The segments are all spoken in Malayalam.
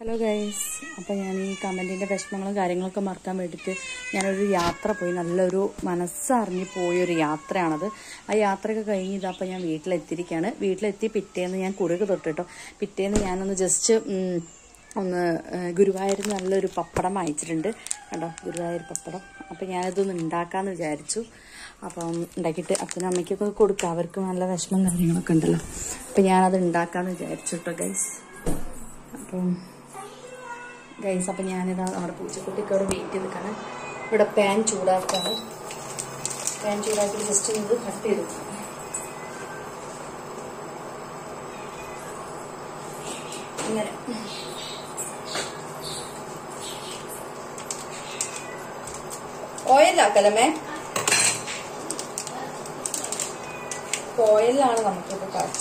ഹലോ ഗൈസ്, അപ്പോൾ ഞാൻ ഈ കമൻറ്റിൻ്റെ വിഷമങ്ങളും കാര്യങ്ങളൊക്കെ മറക്കാൻ വേണ്ടിയിട്ട് ഞാനൊരു യാത്ര പോയി. നല്ലൊരു മനസ്സറിഞ്ഞ് പോയൊരു യാത്രയാണത്. ആ യാത്രയൊക്കെ കഴിഞ്ഞ് ഇതപ്പോൾ ഞാൻ വീട്ടിലെത്തിയിരിക്കുകയാണ്. വീട്ടിലെത്തി പിറ്റേന്ന് ഞാൻ കുറുക്ക് തൊട്ടിട്ടോ. പിറ്റേന്ന് ഞാനൊന്ന് ജസ്റ്റ് ഗുരുവായൂർ നല്ലൊരു പപ്പടം വാങ്ങിച്ചിട്ടുണ്ട്. കണ്ടോ, ഗുരുവായൂർ പപ്പടം. അപ്പോൾ ഞാനതൊന്ന് ഉണ്ടാക്കാമെന്ന് വിചാരിച്ചു. അപ്പം ഉണ്ടാക്കിയിട്ട് അപ്പനും അമ്മയ്ക്കൊക്കെ കൊടുക്കുക. അവർക്ക് നല്ല വിഷമം കാര്യങ്ങളൊക്കെ ഉണ്ടല്ലോ. അപ്പം ഞാനത് ഉണ്ടാക്കാമെന്ന് വിചാരിച്ചു കേട്ടോ ഗൈസ്. അപ്പം ഞാനിതാ നമ്മുടെ പൂച്ചക്കുട്ടിക്ക് അവിടെ വെയിറ്റ് ചെയ്ത് നിൽക്കാണ്. ഇവിടെ പാൻ ചൂടാക്കാണ്. പാൻ ചൂടാക്കിയിട്ട് ജസ്റ്റ് ഇത് കട്ട് ചെയ്ത് ഇങ്ങനെ ഓയിലാക്കലമേ. ഓയിലാണ് നമുക്കിപ്പോൾ കാഴ്ച.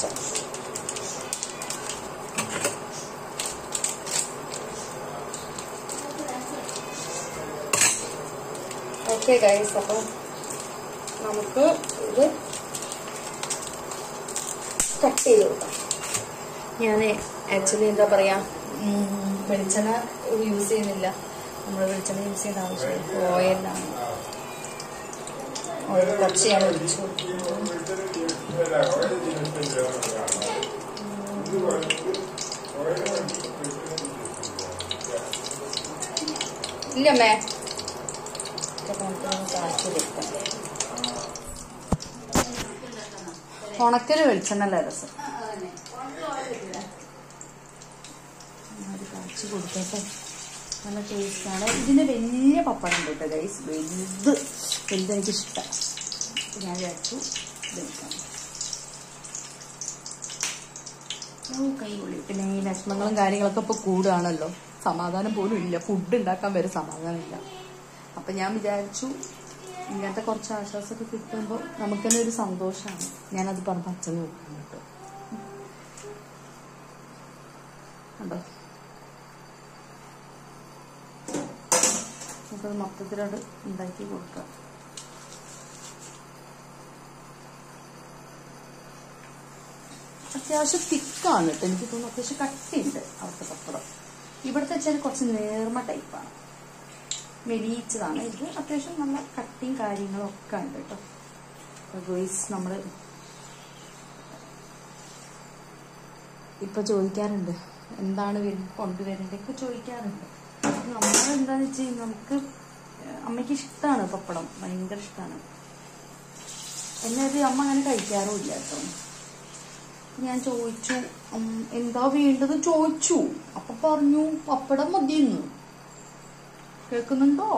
ഓക്കെ ഗൈസ്, അപ്പം നമുക്ക് ഇത് കട്ട് ചെയ്ത് കൊടുക്കാം. ഞാൻ ആക്ച്വലി എന്താ പറയുക, വെളിച്ചെണ്ണ യൂസ് ചെയ്യുന്നില്ല. നമ്മൾ വെളിച്ചെണ്ണ യൂസ് ചെയ്യേണ്ട ആവശ്യമില്ല. ഓയിലാണ്. ഓയിൽ കുറച്ച് ഞാൻ ഒഴിച്ചു ഇല്ലമ്മേ. ഉണക്കല് വെളിച്ചെണ്ണല്ല രസം. അത് കാച്ചി കൊടുക്കട്ടെ. നല്ല ടേസ്റ്റാണ്. ഇതിന് വലിയ പപ്പടം ഉണ്ട് കേട്ടോ ഗൈസ്. വലുതെനിക്കിഷ്ടം. ഞാൻ വിചാരിച്ചു ഇതെടുക്കാം. കൈകൊള്ളി. പിന്നെ ഈ വിഷമങ്ങളും കാര്യങ്ങളൊക്കെ ഇപ്പോൾ കൂടുകയാണല്ലോ. സമാധാനം പോലും ഇല്ല. ഫുഡ് ഉണ്ടാക്കാൻ വരെ സമാധാനമില്ല. അപ്പം ഞാൻ വിചാരിച്ചു ഇങ്ങനത്തെ കുറച്ച് ആശ്വാസമൊക്കെ കിട്ടുമ്പോൾ നമുക്ക് തന്നെ ഒരു സന്തോഷമാണ്. ഞാനത് പറഞ്ഞ അച്ഛന് നോക്കാൻ കേട്ടോ. കണ്ടോ, നമുക്കത് മൊത്തത്തിലോട്ട് ഉണ്ടാക്കി കൊടുക്കാം. അത്യാവശ്യം തിക്കാണ് കേട്ടോ. എനിക്ക് തോന്നുന്നു അത്യാവശ്യം കട്ടിയുണ്ട് അവിടുത്തെ പപ്പടം. ഇവിടുത്തെ വെച്ചാൽ കുറച്ച് നേർമ ടൈപ്പാണ്, മെലിയിച്ചതാണ്. ഇത് അത്യാവശ്യം നല്ല കട്ടിയും കാര്യങ്ങളും ഒക്കെ ഉണ്ട് കേട്ടോ. ഗോയ്സ്, നമ്മൾ ഇപ്പൊ ചോദിക്കാറുണ്ട് എന്താണ് കൊണ്ടുവരേണ്ടതൊക്കെ ചോദിക്കാറുണ്ട്. നമ്മളെന്താന്ന് വെച്ച് കഴിഞ്ഞാൽ നമുക്ക് അമ്മയ്ക്ക് ഇഷ്ടമാണ് പപ്പടം, ഭയങ്കര ഇഷ്ടമാണ്. എന്നത് അമ്മ അങ്ങനെ കഴിക്കാറുമില്ല കേട്ടോ. ഞാൻ ചോദിച്ചു എന്താ വേണ്ടത് ചോദിച്ചു. അപ്പൊ പറഞ്ഞു പപ്പടം മതിയെന്ന്. കേൾക്കുന്നുണ്ടോ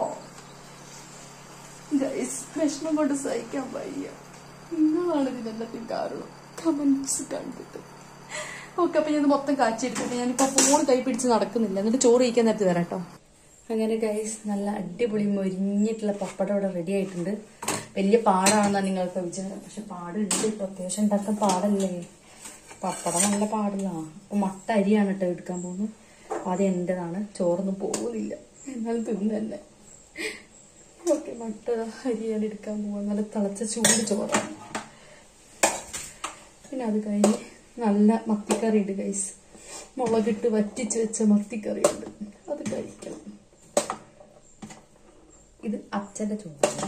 ഗൈസ്? വിഷമം കൊണ്ട് സഹിക്കാൻ വയ്യ. നിങ്ങളാണ് ഇതിനെല്ലാത്തിനും കാരണം, കമന്റ്സ് കണ്ടിട്ട്. ഓക്കെ, അപ്പൊ ഞാൻ മൊത്തം കാച്ചെടുക്കട്ടെ. ഞാനിപ്പോ ഫോൺ കൈ പിടിച്ച് നടക്കുന്നില്ല. എന്നിട്ട് ചോറ് കഴിക്കാൻ നേരത്ത് തരാം കേട്ടോ. അങ്ങനെ ഗൈസ്, നല്ല അടിപൊളി മൊരിഞ്ഞിട്ടുള്ള പപ്പടം ഇവിടെ റെഡി ആയിട്ടുണ്ട്. വലിയ പാടാണെന്നാണ് നിങ്ങൾക്ക് വിചാരം. പക്ഷെ പാടുണ്ട് കേട്ടോ. അത്യാവശ്യം ഉണ്ടാക്കാൻ പാടല്ലേ. പപ്പടം നല്ല പാടില്ല. അപ്പൊ മട്ട അരിയാണ് കേട്ടോ എടുക്കാൻ പോകുന്നത്. അത് എന്റേതാണ്. ചോറൊന്നും പോകുന്നില്ല, എന്നാലും തിന്നു തന്നെ. ഓക്കെ, മട്ട അരിയാണ് എടുക്കാൻ പോവാ. നല്ല തിളച്ച ചൂട് ചോറാണ്. പിന്നെ അത് കഴിഞ്ഞ് നല്ല മത്തിക്കറി ഉണ്ട് ഗൈസ്. മുളകിട്ട് വറ്റിച്ച് വെച്ച മത്തിക്കറി ഉണ്ട്. അത് കഴിക്കണം. ഇത് അച്ഛന്റെ ചോറാണ്.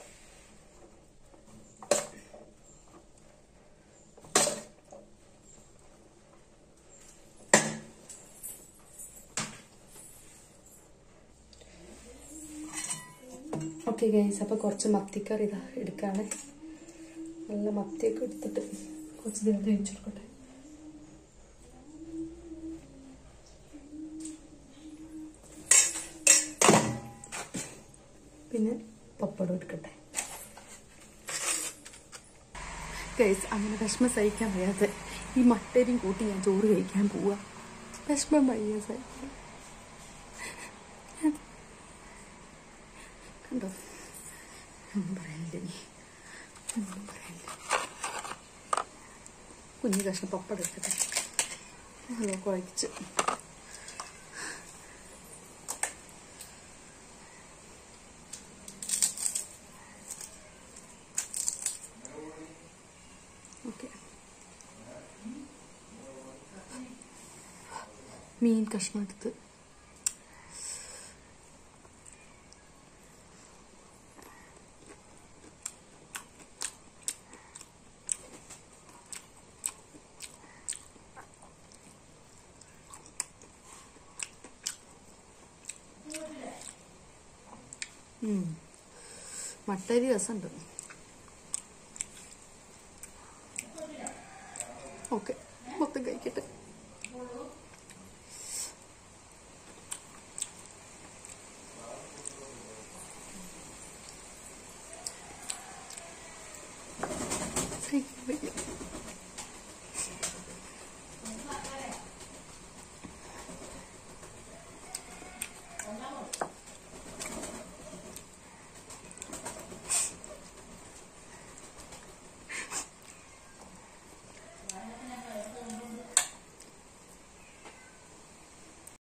ഓക്കെ ഗൈസ്, അപ്പോൾ കുറച്ച് മത്തിക്കറി ഇതാ എടുക്കാണ്. നല്ല മത്തിയൊക്കെ എടുത്തിട്ട് കുറച്ച് നേരം വേവിച്ചെടുക്കട്ടെ. പിന്നെ പപ്പടം എടുക്കട്ടെ ഗൈസ്. അങ്ങനെ വിഷമം സഹിക്കാൻ വയ്യാതെ ഈ മട്ടരിയും കൂട്ടി ഞാൻ ചോറ് കഴിക്കാൻ പോവാ. വിഷമം വയ്യ സഹിക്കാൻ. കണ്ടോ, ഒന്നും പറയാനില്ല. ഒന്നും പറയാനില്ല. കുഞ്ഞു കഷ്ണം പപ്പടം എടുക്കട്ടെ. നല്ല കുഴച്ച് ഓക്കെ. മീൻ കഷ്ണം എടുത്ത് മട്ടരി രസമുണ്ട്.